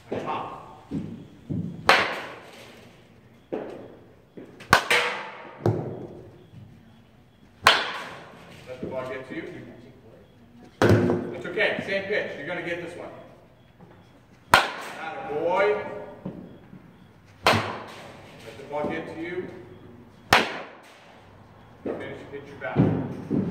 Top. Let the ball get to you. That's okay. Same pitch. You're going to get this one. Attaboy. Let the ball get to you. Finish, hit your bat.